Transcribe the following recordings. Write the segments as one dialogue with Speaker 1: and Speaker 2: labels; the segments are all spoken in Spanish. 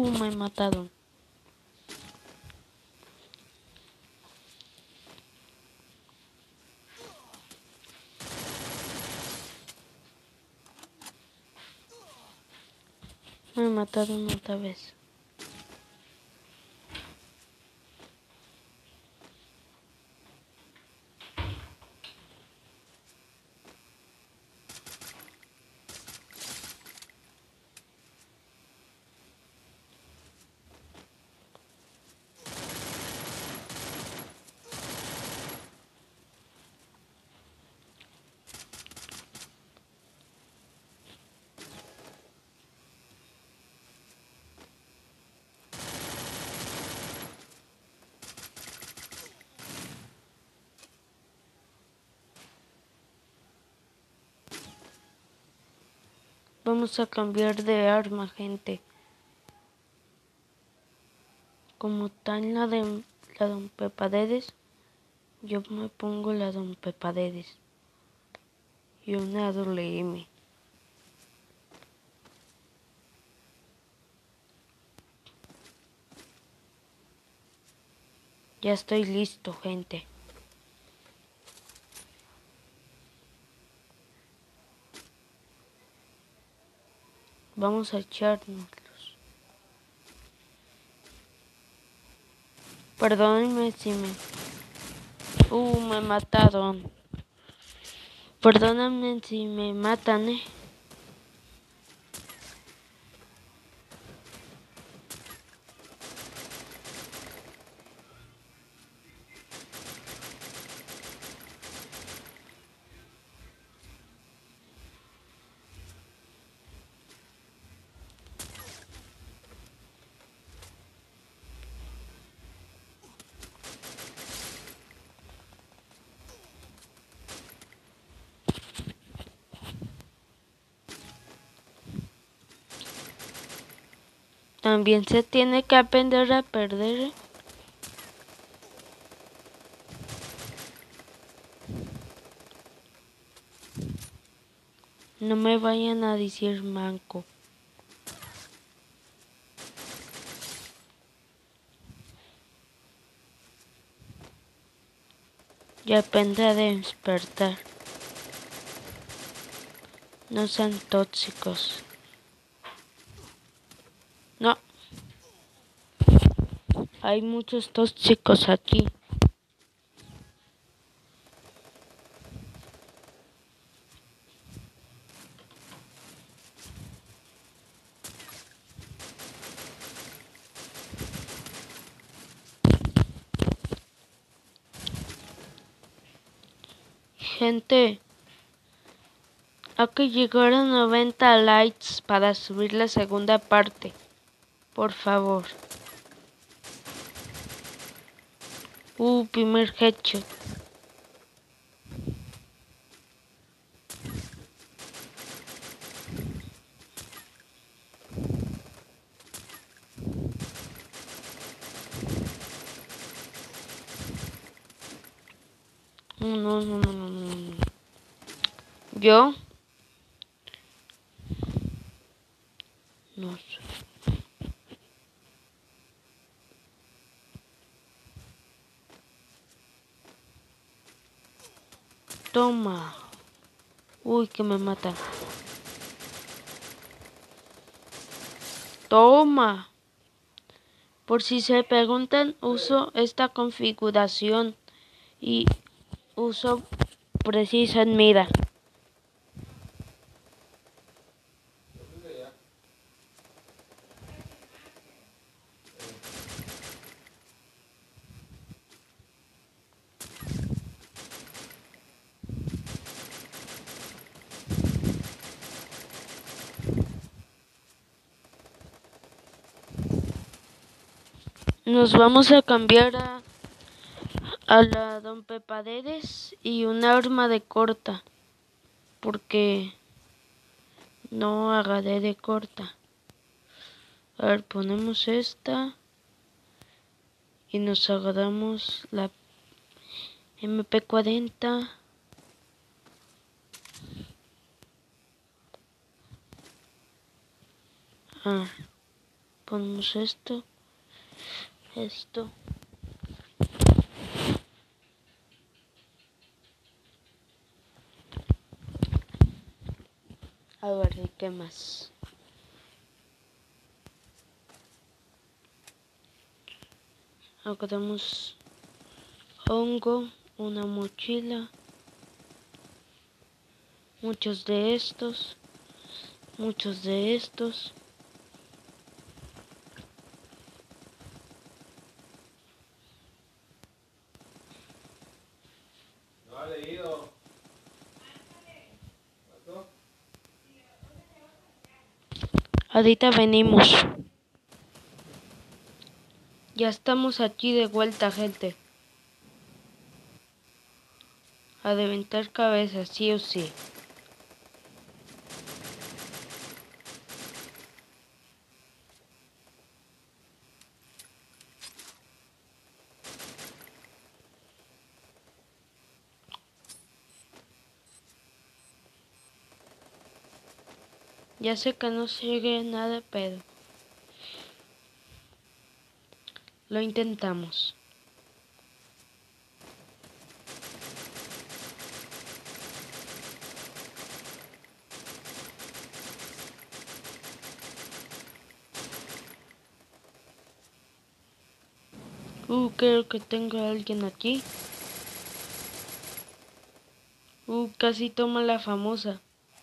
Speaker 1: Me mataron. Me mataron otra vez. Vamos a cambiar de arma, gente. Como está en la de Don Pepadedes, yo me pongo la Don Pepadedes. Y una WM. Ya estoy listo, gente. Vamos a echárnoslos. Perdónenme si me mataron. Perdónenme si me matan, También se tiene que aprender a perder. No me vayan a decir manco. Y aprende a despertar. No sean tóxicos. No. Hay muchos tóxicos aquí. Gente, hay que llegar a 90 likes para subir la segunda parte. Por favor. Primer headshot. No. Yo no sé. Toma. Que me mata. Toma. Por si se preguntan, uso esta configuración y uso Precision Mira. Nos vamos a cambiar a la Don Pepadedes y una arma de corta. Porque no agarré de corta. A ver, ponemos esta. Y nos agarramos la MP40. Ponemos esto. A ver, ¿y qué más? Acá tenemos hongo, una mochila, muchos de estos.
Speaker 2: No ha leído.
Speaker 1: Ahorita venimos. Ya estamos aquí de vuelta, gente. A reventar cabezas, sí o sí. Ya sé que no sigue nada, pero lo intentamos. Creo que tengo a alguien aquí. Casi toma la famosa.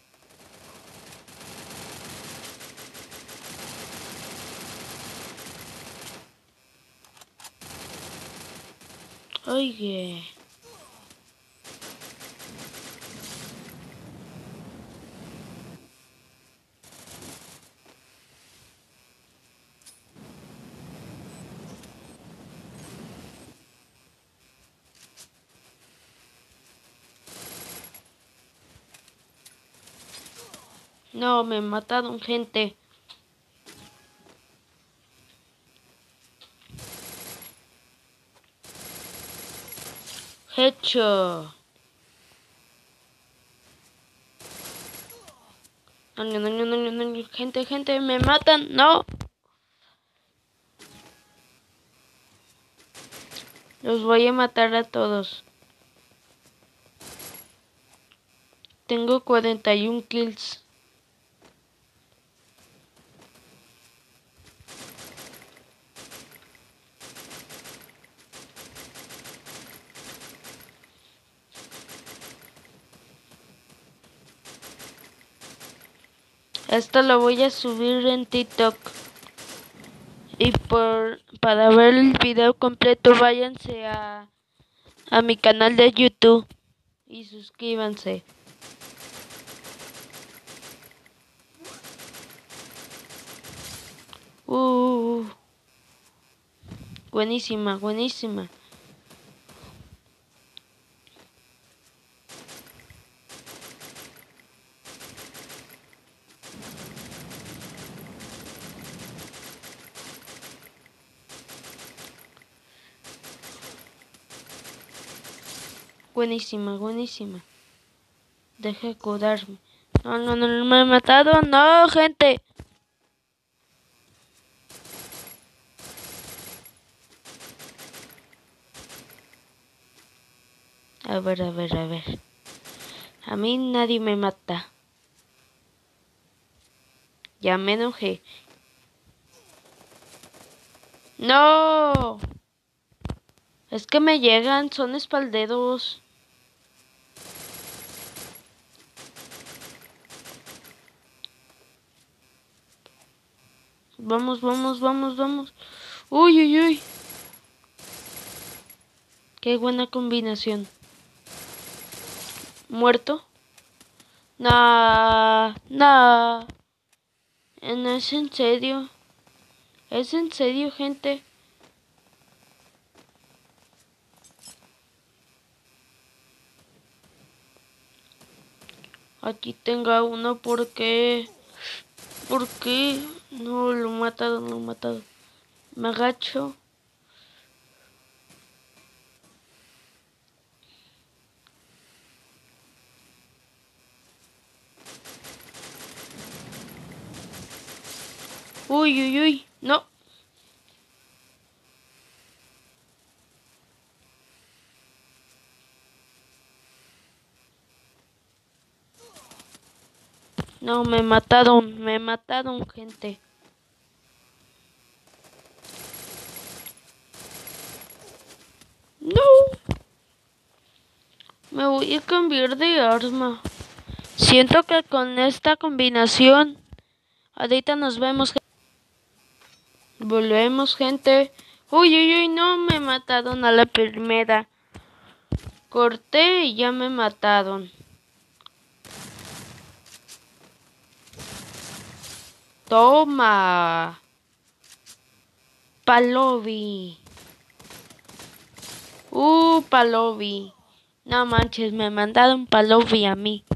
Speaker 1: Oye. No, me mataron, gente. Hecho. No, gente, me matan, no. Los voy a matar a todos. Tengo 41 kills. Esto lo voy a subir en TikTok. Y para ver el video completo, váyanse a mi canal de YouTube y suscríbanse. Buenísima. Buenísima. Deje curarme. No, me he matado. No, gente. A ver. A mí nadie me mata. Ya me enojé. No. Es que me llegan, son espalderos. Vamos. Uy. Qué buena combinación. ¿Muerto? No. No es en serio. ¿Es en serio, gente? Aquí tenga uno porque... ¿Por qué? No, lo he matado. Me agacho. Uy. No. No, me mataron, gente. No. Me voy a cambiar de arma. Siento que con esta combinación, ahorita nos vemos. Volvemos, gente. Uy, uy, uy, no, me mataron a la primera. Corté y ya me mataron. Toma. Palovi. Palovi. No manches, me mandaron Palovi a mí.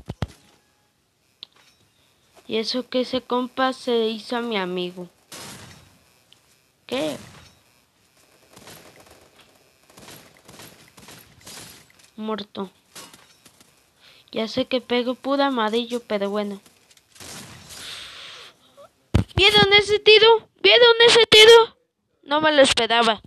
Speaker 1: Y eso que ese compa se hizo a mi amigo. ¿Qué? Muerto. Ya sé que pego puro amarillo, pero bueno. ¿Vieron ese tiro? ¿Vieron ese tiro? No me lo esperaba.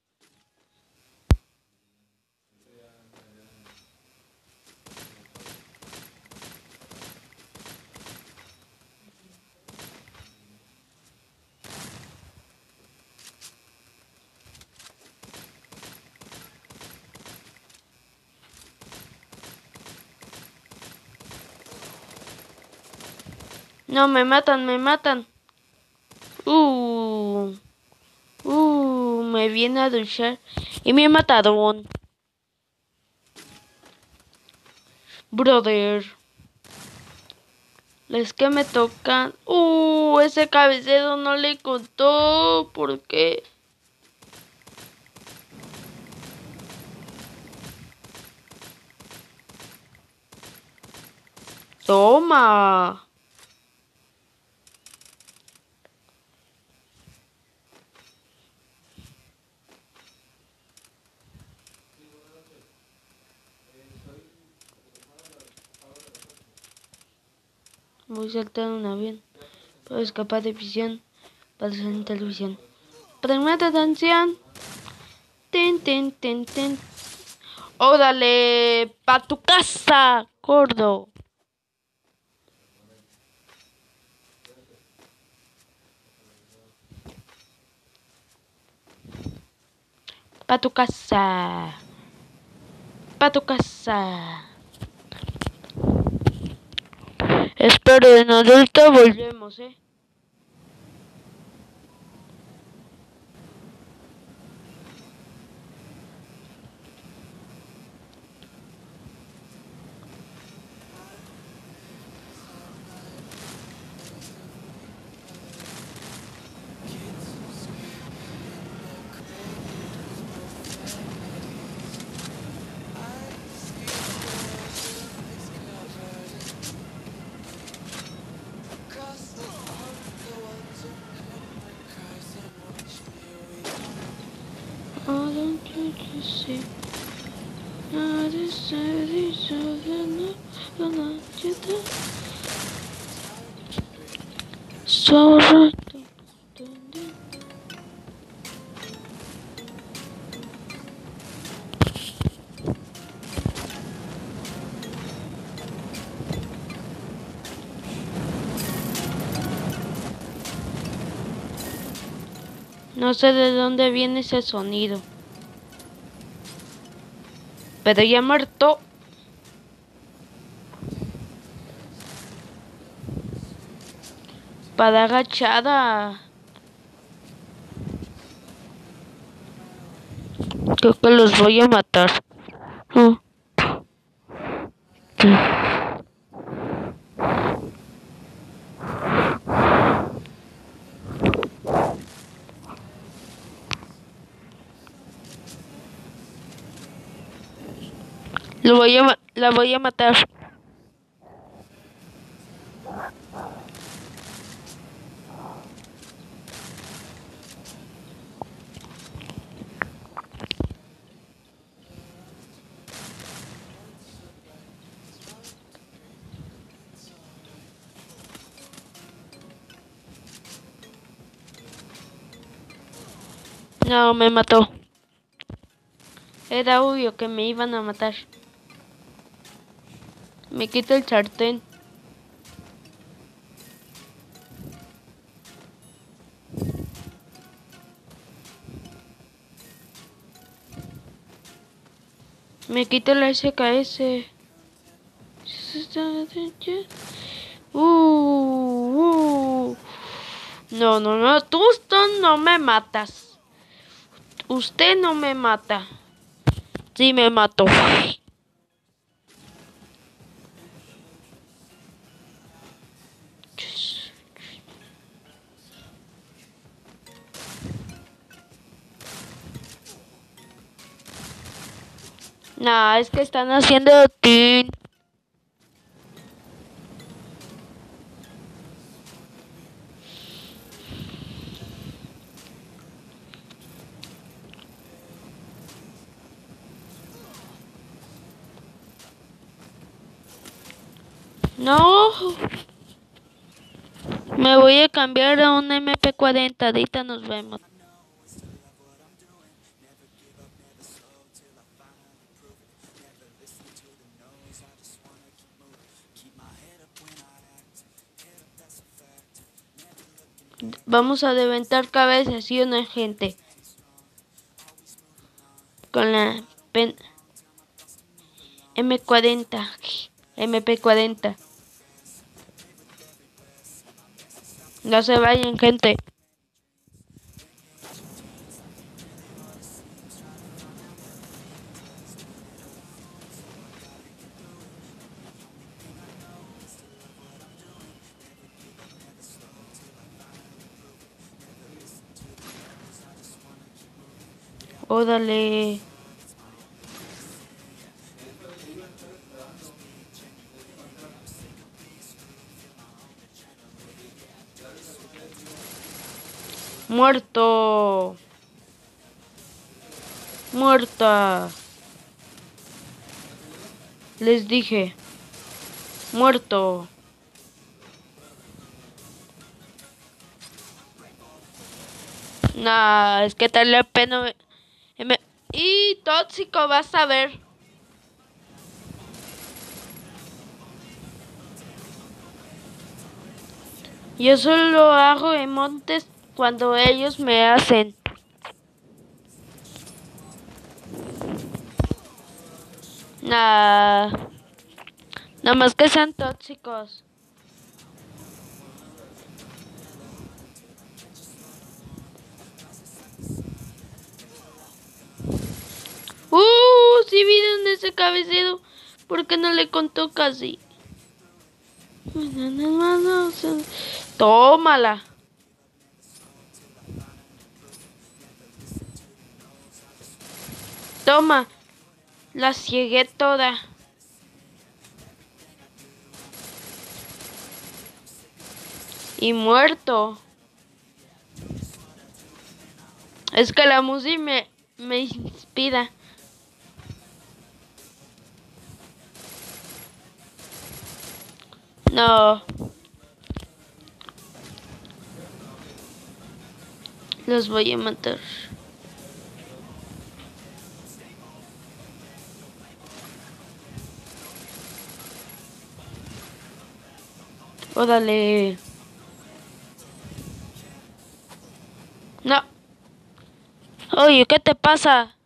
Speaker 1: No, me matan, me matan. Me viene a duchar y me mataron. Brother. Es que me tocan. Ese cabecero no le contó. ¿Por qué? Toma. Voy a saltar un avión. Puedo escapar de visión. Para salir en televisión. Primera atención. Ten, ten, ten, ten. ¡Órale! ¡Pa' tu casa, gordo! ¡Pa' tu casa! ¡Pa' tu casa! Espero en adulto volvemos, Oh, don't you see? I decided so that no, not you do. So no sé de dónde viene ese sonido. Pero ya muerto. Para agachada. Creo que los voy a matar. Sí. La voy a matar. No, me mató. Era obvio que me iban a matar. Me quito el sartén. Me quito la SKS. No, no, no. Tú no me matas. Usted no me mata. Sí, me mató. Nah, es que están haciendo tin. No. Me voy a cambiar a un MP40. Ahorita nos vemos. Vamos a deventar cabezas, ¿sí o no, gente? Con la M40. MP40. No se vayan, gente. Órale. Muerto. Muerta. Les dije. Muerto. Nah, es que tal la pena. Y tóxico, vas a ver. Yo solo hago emotes cuando ellos me hacen. Nah. Nada más que sean tóxicos. Sí vieron ese cabecero. ¿Por qué no le contó casi? Tómala. Toma. La ciegué toda. Y muerto. Es que la música me inspira. No. Los voy a matar. Órale. No. Oye, ¿qué te pasa?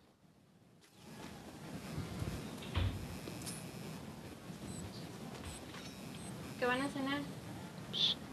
Speaker 3: ¿Qué van a cenar?